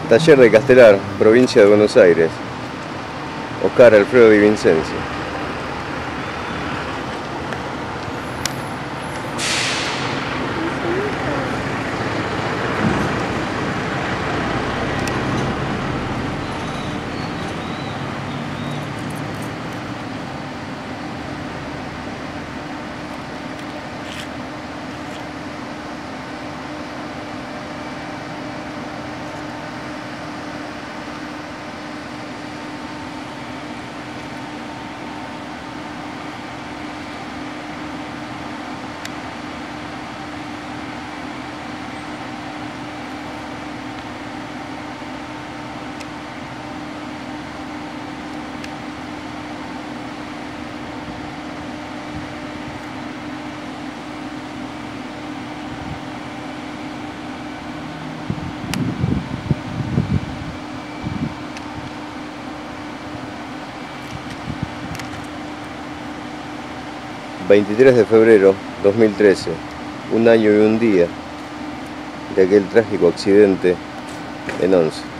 Taller de Castelar, provincia de Buenos Aires. Oscar Alfredo Di Vincenzi. ...23 de febrero 2013... ...un año y un día... ...de aquel trágico accidente en Once.